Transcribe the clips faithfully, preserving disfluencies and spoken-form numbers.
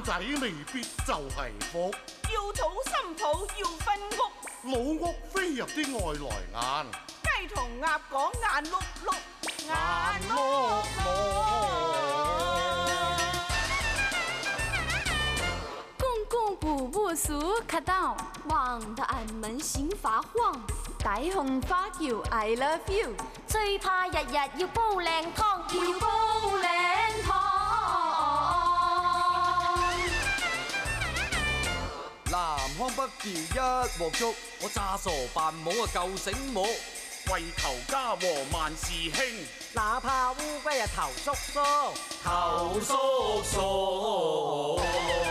仔未必就係福。 要草心抱要分屋， 老屋飛入啲外來眼， 雞同鴨講眼碌碌， 眼碌碌。 公公婆婆數卡到，望得俺們心發慌。大紅花橋 I love you， 最怕日日要煲靚湯，要煲靚湯。 南腔北調一鍋粥，我詐傻扮懵啊夠醒目， 為求家和萬事興， 哪怕烏龜啊頭縮縮， 頭縮縮。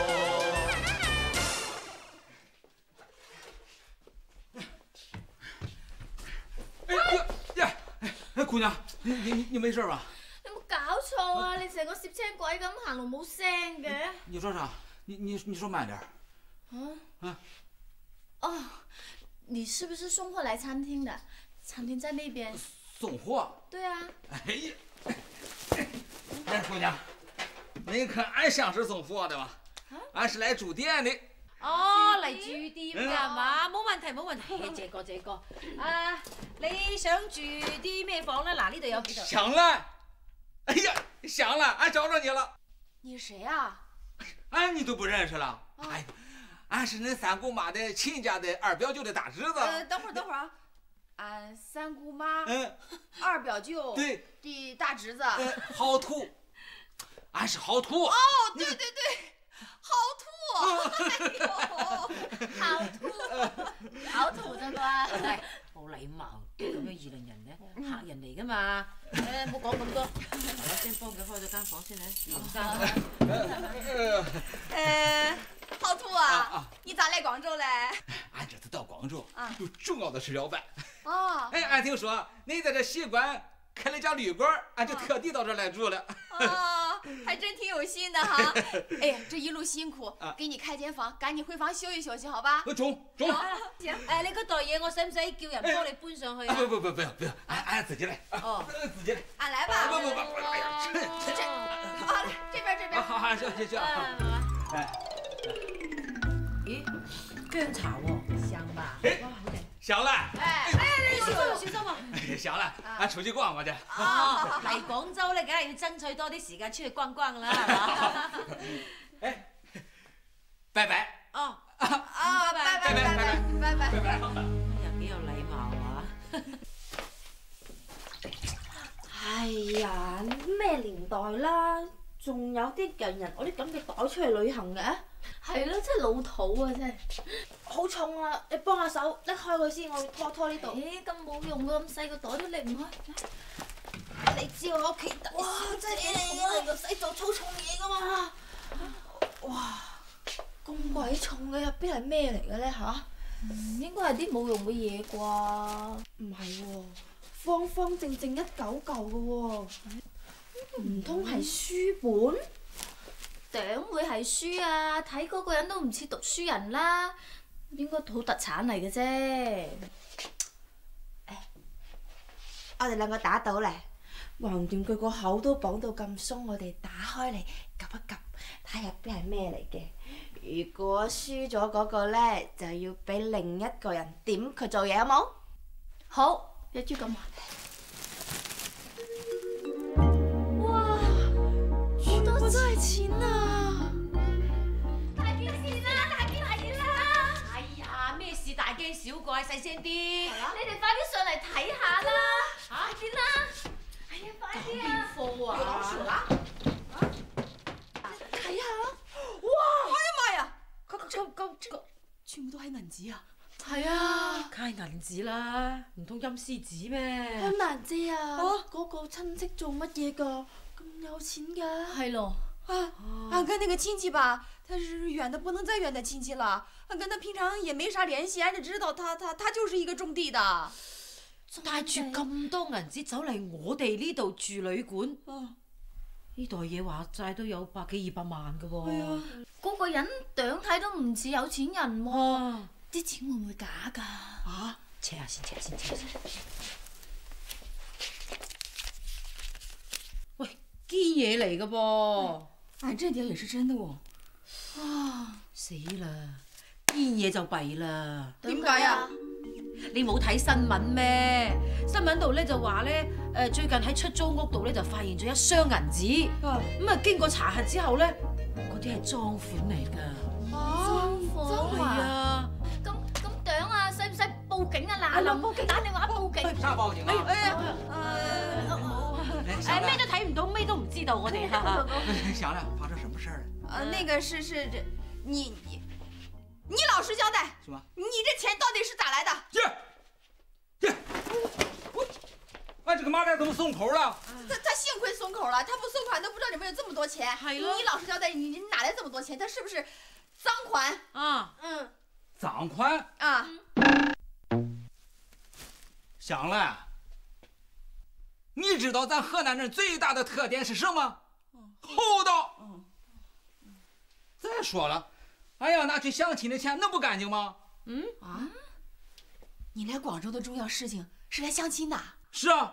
哎呀呀！哎，姑娘，你你你你沒事吧？ 有冇搞錯啊？你成個攝青鬼咁行路冇聲嘅。 你說啥？你你你說慢點。 啊啊哦，你是不是送貨來餐廳的？餐廳在那邊。 送貨？ 對啊。 哎呀，哎，姑娘，你看俺像是送貨的嗎？俺是來住店的。 哦，嚟住店㗎係嘛？冇問題冇問題，這個這個。啊，你想住啲咩房咧？嗱，呢度有幾套。 想了，哎呀，想了，俺找着你了。 你是誰啊？ 俺你都不認識了？哎呀，俺是恁三姑媽的親家的二表舅的大侄子。 呃，等會兒等會兒啊，俺三姑媽， 嗯， 二表舅， 對， 的大侄子。 呃，好土，俺是好土。 哦，對對對。好土！哎呦，好土，好土啫啩！ 係冇禮貌，咁樣議論人嘅，客人嚟噶嘛。誒，唔好講咁多，我先幫佢開咗間房先啦，連生。 誒，好土啊！你咋來廣州嘞？ 俺這次到廣州，有重要的事要辦。 哦。 哎，俺聽說你在這西關開了家旅館，俺就特地到這兒來住了。 哦，還真挺有心的哈！哎呀，這一路辛苦，給你開間房，趕緊回房休息休息，好吧？ 中中。 行。 誒，你嗰袋嘢我使唔使叫人幫你搬上去啊？ 不不不不要不要，俺俺自己來。哦，自己來。 俺來吧。 不不不，哎呀，這這，好嘞，這邊這邊。 好好行行行。哎。 咦，薑茶喎，香吧？ 哎，香了。 哎哎，小心小心啊！ 香了，俺出去逛逛去。 哦，嚟廣州咧，梗係要爭取多啲時間出去逛逛啦，係嘛？ 哎，拜拜。 哦。啊，拜拜拜拜拜拜拜拜。 又幾有禮貌啊！ 哎呀，咩年代啦，仲有啲人人攞啲咁嘅袋出去旅行嘅？ 係咯，真係老土啊！真係。 好重啊！你幫下手拎開佢先，我要拖拖呢度。 咦，咁冇用㗎，咁細個袋都拎唔開。 你知我屋企大小姐嚟㗎，又使做粗重嘢㗎嘛？哇！咁鬼重嘅入邊係咩嚟嘅咧吓？ 嗯，應該係啲冇用嘅嘢啩？ 唔係喎，方方正正一嚿嚿嘅喎，唔通係書本？ 頂會係書啊！睇嗰個人都唔似讀書人啦，應該土特產嚟嘅啫。 誒，我哋兩個打賭咧，橫掂佢個口都綁到咁鬆，我哋打開嚟及一及，睇下入邊係咩嚟嘅。如果輸咗嗰個咧，就要俾另一個人點佢做嘢，好冇？ 好，一於咁話。 哇！全部都係錢啊！ 大件事啦，大件事啦！ 哎呀，咩事大驚小怪，細聲啲。 你哋快啲上嚟睇下啦！快啲啦！哎呀，快啲啊！ 貨啊！ 有老鼠啊！睇下，哇！哎呀媽呀！ 咁咁咁，全部都係銀紙啊！ 係啊， 梗係銀紙啦，唔通陰司紙咩？ 香蘭姐啊，嗰個親戚做乜嘢㗎？咁有錢㗎？ 係咯。 啊，俺跟那個親戚吧，他是遠的不能再遠的親戚了。俺跟他平常也沒啥聯繫，俺只知道他他他就是一個種地的。 帶住咁多銀紙走嚟我哋呢度住旅館，呢袋嘢話齋都有百幾二百萬㗎喎。係啊， 嗰個人樣睇都唔似有錢人喎。啲錢會唔會假㗎？ 啊，扯下先，扯下先，扯下先。喂，堅嘢嚟㗎噃。 俺這點也是真的哦。 啊！死啦！呢嘢就弊啦。 點解啊？ 你冇睇新聞咩？新聞度咧就話咧，誒最近喺出租屋度咧就發現咗一箱銀紙。咁啊經過查核之後咧，嗰啲係贓款嚟㗎。 贓款係啊！ 咁咁樣啊，使唔使報警啊？嗱，嗱，報警，打電話報警。 啥報警啊？ 哎呀， 誒咩都睇唔到，咩都唔知道，我哋。 想想發生什麼事兒了？ 呃，那個是是這，你你你老實交代， 什麼？ 你這錢到底是咋來的？ 這這，我，俺這個馬仔怎麼鬆口了？ 他他幸虧鬆口了，他不鬆口，都不知道裡面有這麼多錢。 係咯。 你老實交代，你你哪來這麼多錢？他是不是贓款？ 啊， 嗯。 贓款啊。 香蘭，你知道咱河南人最大的特點是什麼？厚道。再說了，哎呀，拿去相親的錢能不乾淨嗎？ 嗯啊，你來廣州的重要事情是來相親的？ 是啊。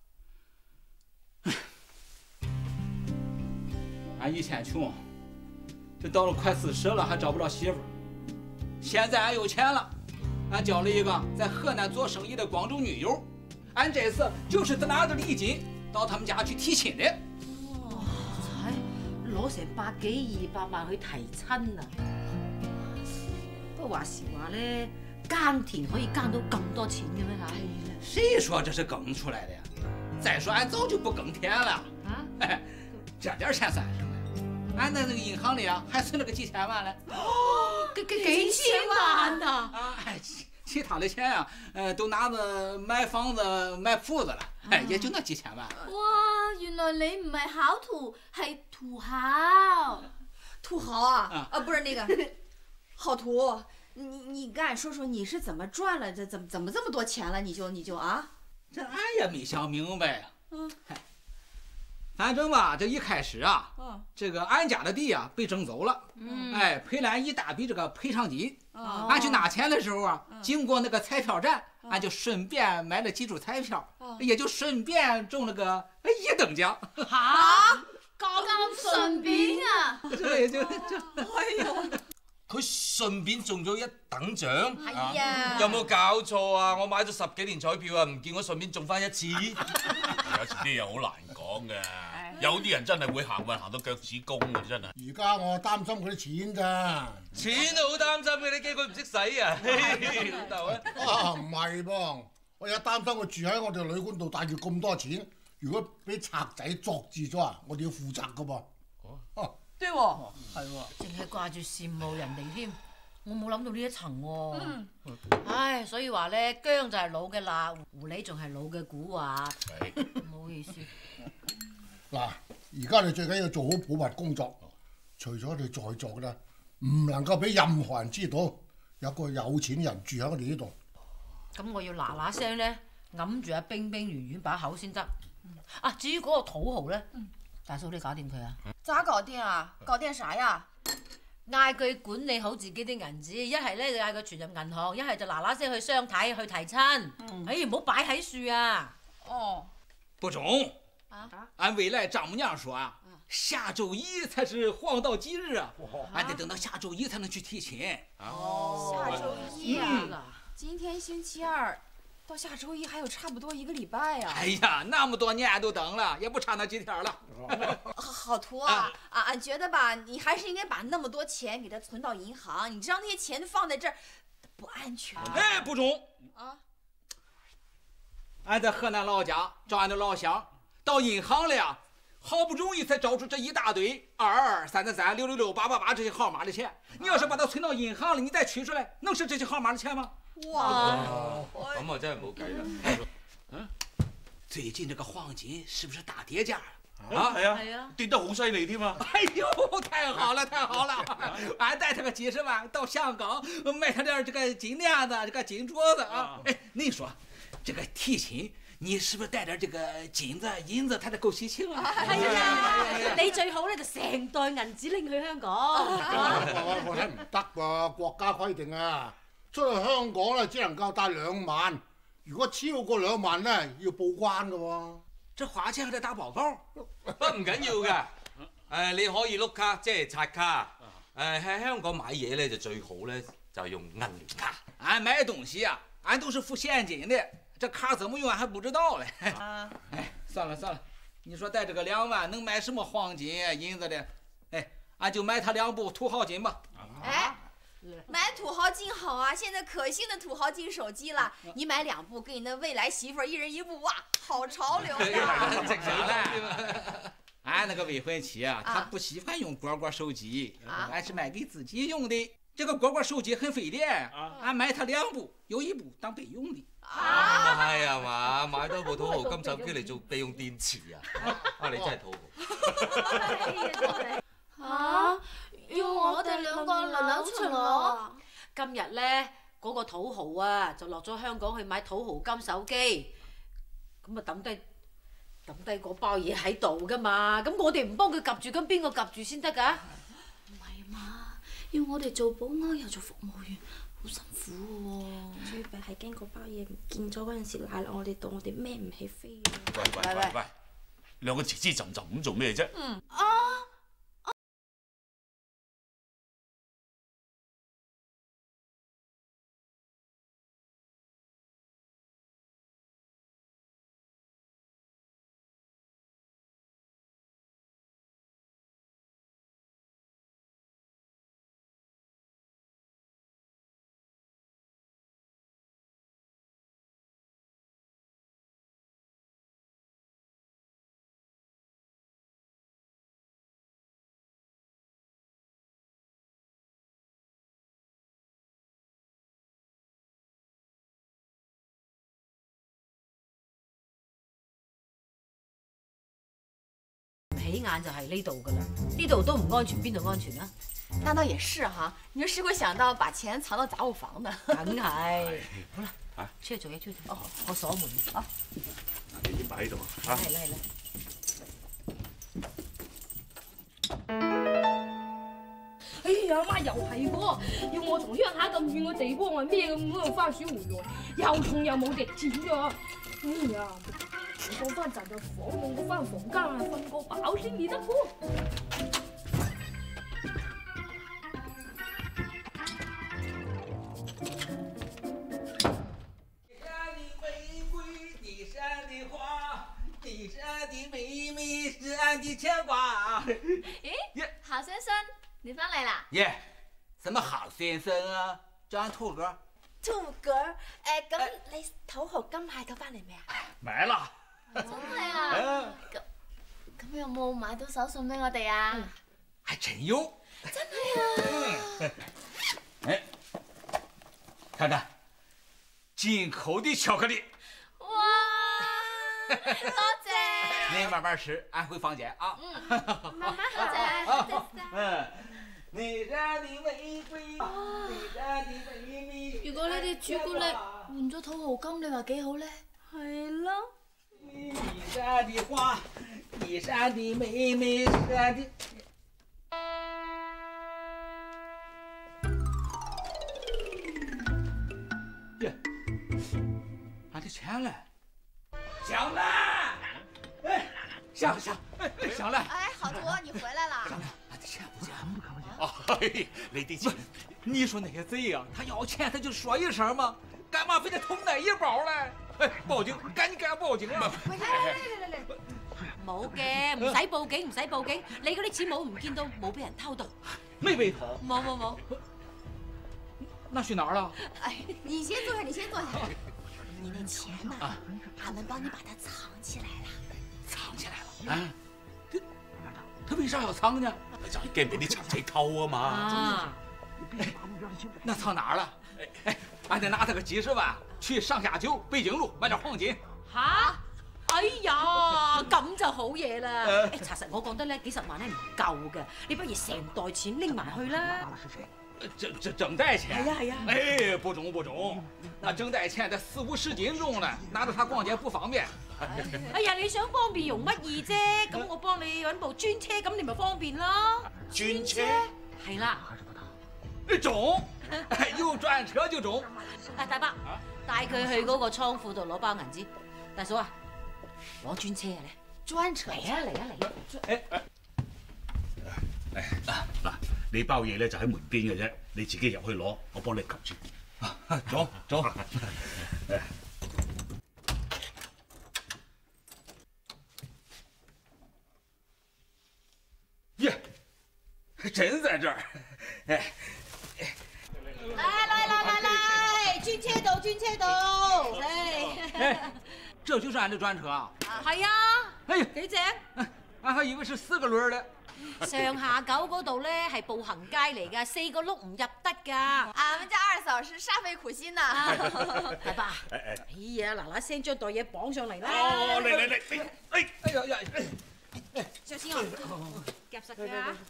俺以前窮，這到了快四十了還找不着媳婦。現在俺有錢了，俺交了一個在河南做生意的廣州女友。俺這次就是拿着禮金到他們家去提親的。 哇！攞成百幾二百萬去提親啊！不過話時話咧，耕田可以耕到咁多錢嘅咩嚇？ 誰說這是耕出來的呀？再說俺早就不耕田了。啊？哎，這點錢算什麼呀？俺在那個銀行裡啊，還存了個幾千萬嘞。 哦，幾幾千萬啊！ 啊，哎，其他的錢啊，呃，都拿着買房子、買鋪子了，哎，也就那幾千萬。 哇，原來你唔係考徒，係土豪。 土豪啊？啊，不是那個，好圖，你你跟俺說說你是怎麼賺了這怎麼怎麼這麼多錢了？你就你就啊？ 這俺也沒想明白呀。嗯。反正吧，這一開始啊，嗯、這個俺家的地啊被徵走了，嗯、哎，賠了俺一大筆這個賠償金。哦、俺去拿錢的時候啊，嗯、經過那個彩票站，嗯、俺就順便買了幾注彩票，嗯、也就順便中了個一等獎。 哈？咁順便啊？ 對，就就。 哎呦！ 佢順便中咗一等獎， 係啊！ 有冇搞錯啊？我買咗十幾年彩票啊，唔見我順便中翻一次。有時啲嘢好難講嘅，有啲人真係會行運行到腳趾公嘅真係。 而家我擔心佢啲錢咋？ 錢都好擔心嘅，你驚佢唔識使啊？老豆啊！ 啊唔係噃，我有擔心佢住喺我哋旅館度帶住咁多錢，如果俾賊仔捉住咗啊，我哋要負責噶噃。哦。 對喎，係喎，淨係掛住羨慕人哋添，我冇諗到呢一層喎。嗯，唉，所以話咧，薑就係老嘅辣，狐狸仲係老嘅古話。係，唔好意思。 嗱，而家你最緊要做好保密工作，除咗你在座嘅啦，唔能夠俾任何人知道有個有錢人住喺我哋呢度。 咁我要嗱嗱聲咧，揞住阿冰冰圓圓把口先得。啊，至於嗰個土豪咧。嗯大嫂，你搞掂佢啊？ 咋搞掂啊？搞掂啥呀？ 嗌佢管理好自己啲銀紙，一係咧就嗌佢存入銀行，一係就嗱嗱聲去相睇去提親。嗯、哎，唔好擺喺樹啊！ 哦， 不中。啊！俺未來丈母娘說啊，下週一才是黃道吉日啊，俺得等到下週一才能去提親。 哦，下週一啊！嗯、今天星期二。到下周一還有差不多一個禮拜呀！ 哎呀，那麼多年都等了，也不差那幾天了。 好圖啊！啊，俺覺得吧，你還是應該把那麼多錢給它存到銀行。你知道那些錢放在這兒不安全。 哎，不中！啊！俺在河南老家找俺的老鄉，到銀行了呀，好不容易才找出這一大堆二二三三三六六六八八八這些號碼的錢。你要是把它存到銀行裡，你再取出來，能是這些號碼的錢嗎？ 哇！ 咁啊真係冇計啦。 哎，嗯，最近這個黃金是不是大跌價啊？係啊，係啊，跌得好犀利添啊！ 哎呦，太好了，太好了！俺帶他個幾十萬到香港買他點這個金鏈子、這個金鐲子啊！哎，你說這個提親，你是不是帶點這個金子、銀子，他才夠喜慶啊？ 係啊，你最好咧就成袋銀紙拎去香港。 我睇唔得喎，國家規定啊！出去香港咧，只能夠帶兩萬，如果超過兩萬咧，要報關嘅喎。 這花錢還得打報告？ 不唔緊要嘅，誒你可以碌卡，即係刷卡， 誒喺香港買嘢咧就最好咧，就用銀聯卡。 俺買東西啊，俺都是付現金的，這卡怎麼用俺還不知道嘞。 啊， 哎，算了算了，你說帶這個兩萬能買什麼黃金銀子的？哎，俺就買他兩部土豪金吧。 哎，买土豪金好啊！现在可兴的土豪金手机了，你买两部给你的未来媳妇儿一人一部，哇，好潮流呀！ 这啥嘞？俺那個未婚妻啊，她不喜歡用蝈蝈手機，俺是買給自己用的。這個蝈蝈手機很費電，俺買它兩部，有一部當備用的。 係啊嘛，買多部土豪金手機嚟做備用電池啊！啊，你真係土豪。 啊！要我哋兩個輪流巡邏。 今日咧，嗰個土豪啊，就落咗香港去買土豪金手機，咁啊抌低抌低嗰包嘢喺度噶嘛，咁我哋唔幫佢夾住，咁邊個夾住先得㗎？ 唔係嘛，要我哋做保安又做服務員，好辛苦喎。最弊係驚嗰包嘢唔見咗嗰陣時賴落我哋度，我哋孭唔起飛啊！ 喂喂喂喂，兩個吱吱浸浸咁做咩啫？ 嗯啊！ 起眼就係呢度噶啦，呢度都唔安全，邊度安全啊？ 那倒也是哈，你說誰會想到把錢藏到雜物房呢？ 梗係。好啦，啊，出去做嘢，出去做。哦，我鎖門。啊， 你點擺喺度啊？ 係啦係啦。 哎呀媽，又係喎！要我從鄉下咁遠嘅地方啊孭咁多番薯回來，又重又冇值錢㗎。哎呀，我放翻陣就房，我翻房間啊瞓個飽先至得喎。 的牵挂。 咦，郝先生，你翻嚟啦？ 耶，什麼郝先生啊？叫俺兔哥。 兔哥，誒咁你土豪金買到翻嚟未啊？ 買啦。 真係啊？咁咁有冇買到手信俾我哋啊？ 還真有。 真係啊！ 哎，看看，進口的巧克力。 哇！多謝。 你慢慢吃，俺回房間啊。 嗯，慢慢喝。 嗯，你染的玫瑰，你染的美美。 如果呢啲朱古力換咗土豪金，你話幾好咧？係咯。 你染的花，你染的美美，染的。耶，俺的錢嘞！香兰，哎，香香，哎，香兰。 哎，好图，你回來了。 香兰，俺的錢不見，不看不見。 哎，你啲錢， 你說那些賊呀，他要錢他就說一聲嘛，幹嘛非得偷那一包嘞？哎，報警，趕緊給俺報警啊！ 嚟嚟嚟嚟嚟，冇嘅，唔使報警，唔使報警，你嗰啲錢冇唔見到，冇俾人偷到。 沒被偷。 冇冇冇。 那去哪兒了？ 哎，你先坐下，你先坐下。你那錢呢？啊，俺們幫你把它藏起來了。 藏起來了？啊？他他為啥要藏呢？ 就係驚俾啲賊仔偷啊嘛。 啊！ 那藏哪兒了？哎，俺得拿他個幾十萬去上下九北京路買點黃金。 吓？哎呀，咁就好嘢啦！誒，查實我覺得咧，幾十萬咧唔夠嘅，你不如成袋錢拎埋去啦。 整整整袋錢？ 係啊係啊。 哎，不中不中，那整袋錢得四五十斤重呢，拿着它逛街不方便。 哎呀，你想方便容乜易啫？咁我幫你揾部專車，咁你咪方便咯。 專車？ 係啦。 中，有專車就中。 啊，大伯，帶佢去嗰個倉庫度攞包銀紙。大嫂啊，攞專車啊你。專車？嚟啊嚟啊嚟啊！ 誒誒，嗱嗱， 你包嘢咧就喺門邊嘅啫，你自己入去攞，我幫你及住。走走。耶，真在这儿！哎。 来来来来来，轉車道轉車道， 哎，這就是俺的專車啊！ 係啊， 哎呀， 幾正！ 俺還以為是四個輪的。 上下九嗰度咧係步行街嚟㗎，四個轆唔入得㗎。 俺們家二嫂是煞費苦心呐。 大爸，哎呀，嗱嗱聲將袋嘢綁上嚟啦！ 哦，嚟嚟嚟，哎哎呀呀！ 小心啊，夾實佢啊！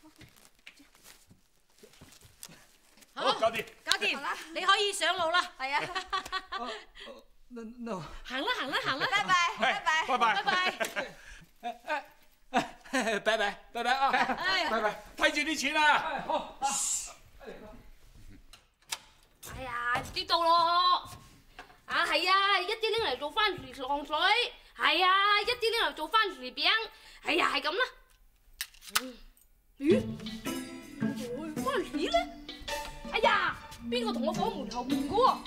好，搞掂， 搞掂，你可以上路啦。係啊， 那那行啦行啦行啦， 拜拜拜拜拜拜拜拜， 哎哎哎，拜拜拜拜啊， 哎拜拜， 睇住啲錢啊！ 好。 哎呀，知道咯。啊係啊，一啲拎嚟做番薯糖水，係啊，一啲拎嚟做番薯餅，哎呀係咁啦。咦？我番薯咧？ 哎呀，邊個同我房門後面嘅？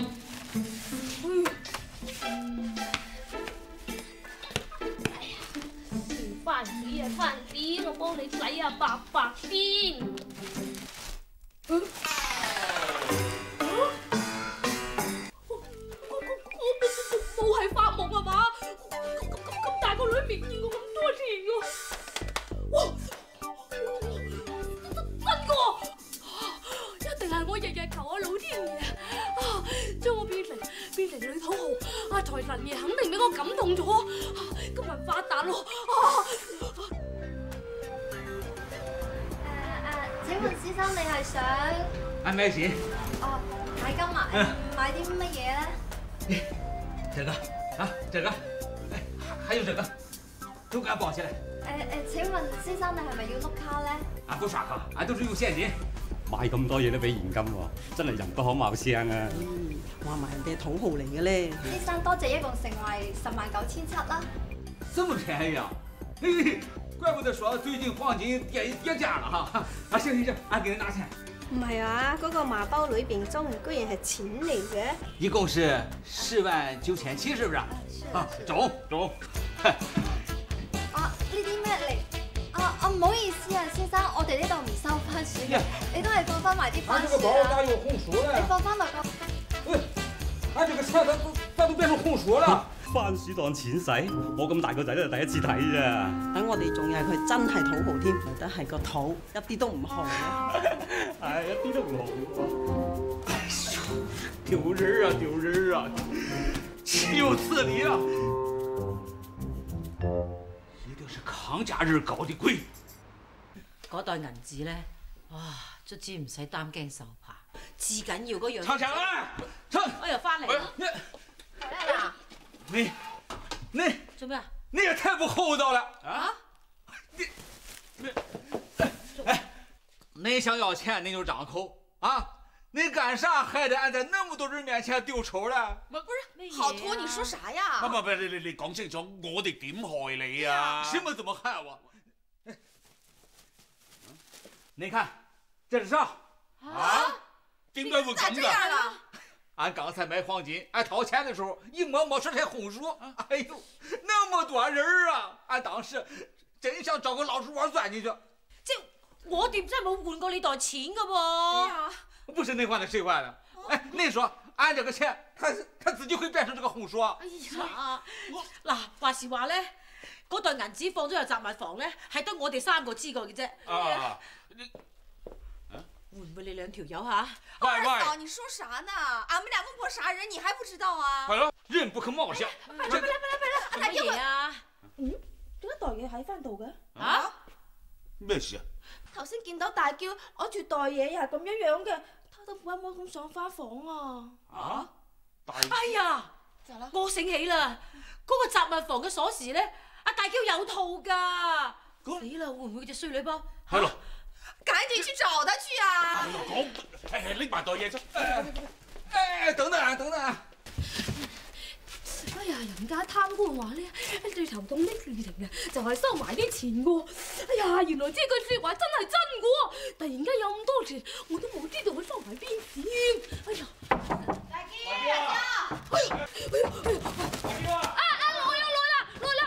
哎呀，番薯啊番薯，我幫你洗下白白先。我我冇係發夢啊嘛？咁咁大個女未見過咁多錢㗎，哇！真㗎！ 一定係我日日求阿老天爺啊，將我變成變成女土豪，啊財神爺肯定俾我感動咗，啊今日發達咯！啊！ 誒誒，請問先生你係想？ 俺買金。 哦，買金啊？買啲乜嘢咧？ 這個啊，這個，哎，還有這個，都給俺包起來。 誒誒，請問先生你係咪要碌卡咧？ 俺不刷卡，俺都是用現金。 買咁多嘢都俾現金喎，真係人不可貌相啊！ 嗯，話埋人哋係土豪嚟嘅咧。 先生多謝，一共成為十萬九千七啦。 這麼便宜啊！嘿，怪不得說最近黃金跌跌價了哈！啊，行行行，俺給你拿錢。 唔係啊，嗰個麻包裏邊裝居然係錢嚟嘅。 一共是十萬九千七，是不是？啊，走走。 啊，呢啲咩嚟？ 啊啊，唔好意思啊，先生，我哋呢度唔收番薯嘅，你都係放翻埋啲番薯啦。 咋有紅薯咧？ 你放翻落個。 喂，俺這個錢咋都咋都變成紅薯了？ 番薯當錢使，我咁大個仔都係第一次睇咋。 等我哋仲以為佢真係土豪添，嚟得係個肚，一啲都唔紅嘅。 係一啲都唔紅。 哎呦，丟人啊丟人啊！豈有此理啊！ 是康家人搞的鬼。 嗰袋銀紙咧，哇，卒之唔使擔驚受怕，至緊要嗰樣。 唱場啦，唱！ 我又翻嚟啦。 嗱， 你你做咩啊？ 你也太不厚道了啊！你你哎，你想要錢你就張口啊！你幹啥害得俺在那麼多人面前丟醜了？ 不是，好圖，你說啥呀？ 唔唔唔，你你你講清楚，我哋點害你啊？ 什麼怎麼害我？你看，這是啥？ 啊？點解會咁㗎？ 俺剛才買黃金，俺掏錢的時候一摸摸出來紅薯，哎呦，那麼多人啊！俺當時真想找個老鼠窩鑽進去。 即我哋真係冇換過你袋錢㗎喎。 不是你換的，誰換的？哎，你說俺這個錢，它它自己會變成這個紅薯？ 哎呀，嗱，話時話咧，嗰袋銀紙放咗入雜物房咧，係得我哋三個知過嘅啫。 啊！ 會唔會你兩條友嚇？ 二嫂，你說啥呢？俺們兩公婆殺人，你還不知道啊？ 係咯，人不可貌相。 快嚟快嚟快嚟！ 乜嘢啊？ 嗯，點解袋嘢喺翻度嘅？ 啊？咩事啊？ 頭先見到大嬌攞住袋嘢又係咁樣樣嘅，偷偷摸摸咁上翻房啊！ 啊？大哎呀！我醒起啦，嗰個雜物房嘅鎖匙咧，阿大嬌有套㗎。死啦！會唔會隻衰女幫？ 係咯。 趕緊去找他去啊！ 講，誒拎埋袋嘢出。 哎，等等啊，等等啊！ 哎呀， 人家貪官話咧，最頭痛的事情啊，就係收埋啲錢喎。哎呀，原來呢句説話真係真嘅喎！突然間有咁多錢，我都冇知道佢收埋邊先。哎呀！大姐，大姐！哎呀！哎呀！哎呀！啊啊！來啦來啦來啦！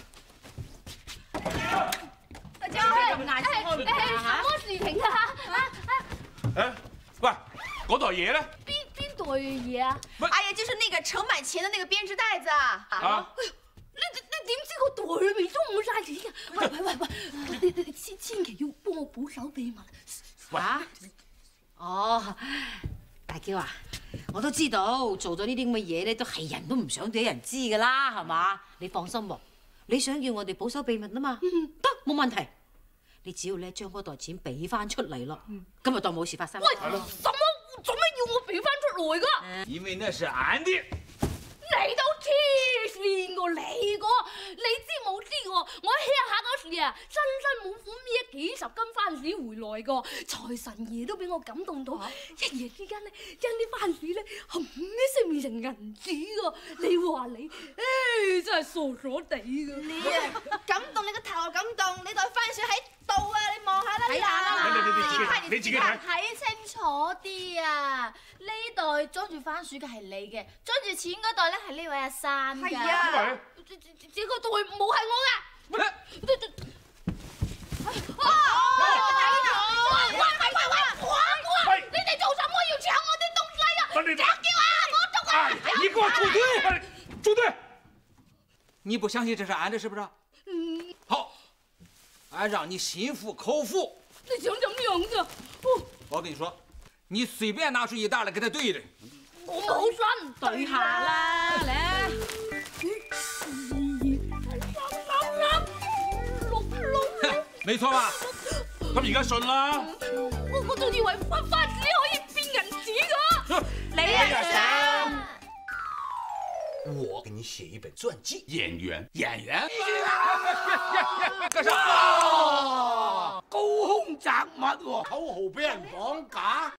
大姐，咁眼先開唔到嚇？什麼事情啊？啊啊！ 誒，喂，嗰袋嘢咧？ 邊邊袋嘢啊？ 哎呀，就是那個盛滿錢的那個編織袋子啊！ 啊！哎呀，你你你點知個袋裏面裝滿晒錢嘅？喂喂喂喂，你你千千祈要幫我保守秘密。 嚇？哦，大嬌啊，我都知道做咗呢啲咁嘅嘢咧，都係人都唔想俾人知㗎啦，係嘛？你放心喎，你想要我哋保守秘密啊嘛？得，冇問題。你只要咧將嗰袋錢俾翻出嚟咯，咁就當冇事發生。 喂，什麼？做咩要我俾翻出來㗎？ 因為那是俺的。 你都黐線㗎，你個你知冇知喎？我鄉下嗰時啊，辛辛苦苦搣幾十斤番薯回來㗎，財神爺都俾我感動到，一夜之間咧將啲番薯咧冚一聲變成銀紙㗎。你話你，唉，真係傻傻地㗎。 你啊，感動你個頭感動，你袋番薯喺度啊！你望下啦， 睇下啦， 你自己睇， 睇清楚啲啊！呢袋裝住番薯嘅係你嘅，裝住錢嗰袋咧係呢位阿生㗎。係啊，這這個袋冇係我嘅。喂喂喂喂喂！你哋做什麼要搶我啲東西啊？搶叫啊！我捉啊！ 你給我住隊！住隊！你不相信這是俺的，是不是？嗯。好，俺讓你心服口服。 你想怎麼樣啫？ 我跟你說，你隨便拿出一袋來給他對對。 我冇信，對下啦，嚟。 沒錯吧？ 咁而家信啦。 我我仲以為番番薯可以變銀紙㗎。 你啊想？ 我給你寫一本傳記。 演員， 演員。 幹啥？高空擲物喎， 口號俾人綁架。